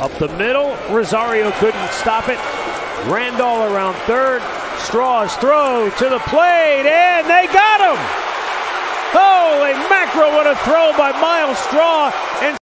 Up the middle, Rosario couldn't stop it. Grandal around third. Straw's throw to the plate, and they got him! Holy mackerel, what a throw by Myles Straw. And